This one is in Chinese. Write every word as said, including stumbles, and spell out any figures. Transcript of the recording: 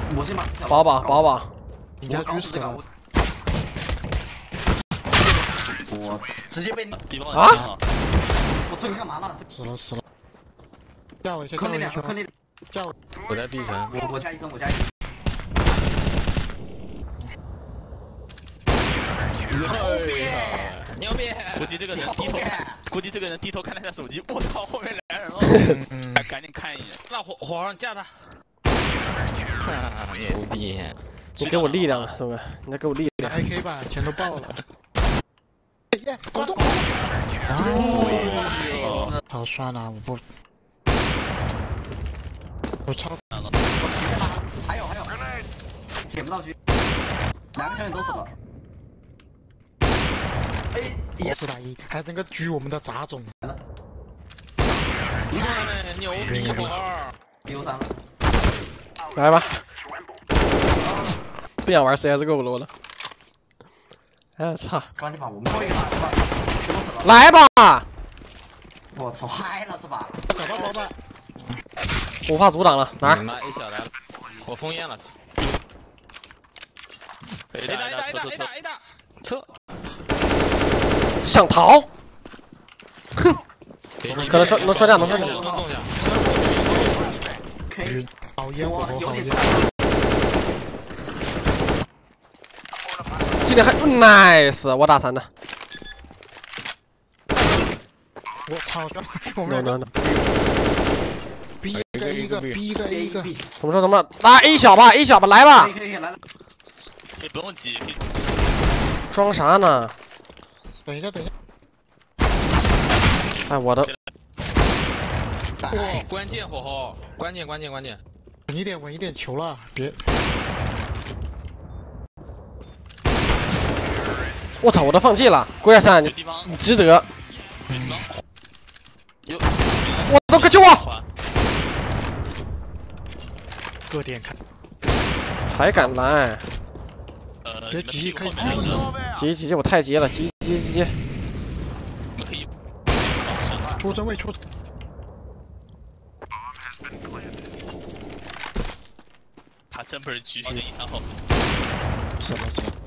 我先把保保保保， 你家狙死了。 我直接被啊！ 我这个干嘛呢？ 死了死了。架我一下， 坑你两个，坑你。 架我。 我在 B 层。 我我加一根，我加一根。 牛逼！估计这个人低头看，估计这个人低头看了下手机，我操，后面来人了，还赶紧看一眼。那火火上架他，牛逼！ 你给我力量啊，兄弟，你再给我力量。 A K 吧，钱都爆了。耶，滚动！好算了，我不，我超了。还有还有，捡不到狙，两个小眼都死了。 一四打一，还整个狙我们的杂种。 你看牛逼火二， 丢三了。 来吧，不想玩 C S G O 了我了。哎呀操！ 赶紧把我们后一个打了，丢死了。 来吧！ 我操，嗨了这把。 找到包吧。 无法阻挡了，哪儿？ 妈 A 小来了，我封烟了。A 大 A 大 A 大 A 大 A 大，撤。 想逃？哼！可能射能射掉，能射掉。 K， 好烟火，好烟。 今天还 nice， 我打残的。 我操！我们两个。 B 一个一个 B 一个 A 一个。 怎么说怎么？来 A 小吧 ，A 小吧，来吧。 可以可以来了。 可以不用急。 装啥呢？ 等一下，等一下。 哎，我的。 哇，关键火候，关键关键关键。 稳一点，稳一点，球了，别。 我操，我都放弃了，龟儿山，你你值得。我都快救我！ 各点看。 还敢来？ 别急，可以。 急急急，我太急了，急急急急。 出真位出。 他真不是局限的一场后。 是的，是的。